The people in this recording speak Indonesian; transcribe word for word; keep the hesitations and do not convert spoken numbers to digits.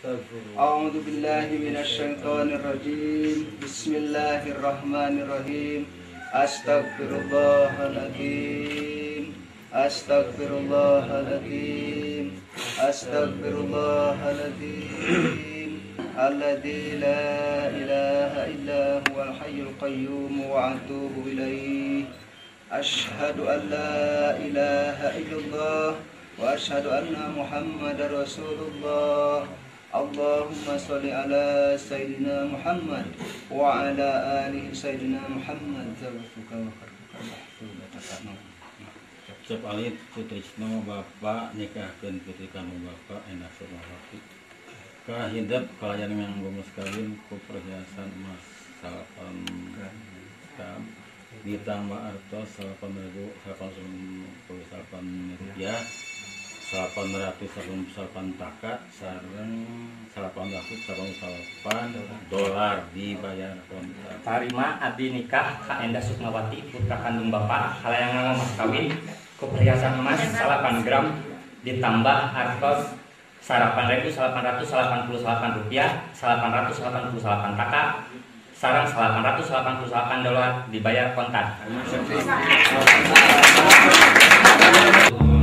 A'udzu billahi minasyaitonir rajim. Bismillahirrahmanirrahim. Astaghfirullahaladzim. Astaghfirullahaladzim. Astaghfirullahaladzim. Alladzi la ilaha illa huwal hayyul qayyum wa atubu ilaih. Ashhadu an la ilaha illallah wa ashhadu anna Muhammadar Rasulullah. Allahumma sholli ala Sayyidina Muhammad wa ala alihi Sayyidina Muhammad. Cep alit putrisno bapak nikahkeun putri kanu bapak enak sumawati. Kahidap kalian yang gumus kawin ku perhiasan emas salapan gram ditambah artos salapan ribu salapan puluh salapan rupiah salapan ratus salapan taka sareng salapan ratus salapan dolar dibayar kontak. Tarima abdi nikah Kak Endah Sukmawati putra kandung bapak halayangan mas kawin ku perhiasan emas salapan gram ditambah artos salapan ribu salapan ratus salapan puluh salapan rupiah salapan ratus salapan puluh salapan taka sarang salapan ratus salapan puluh salapan dolar dibayar kontak.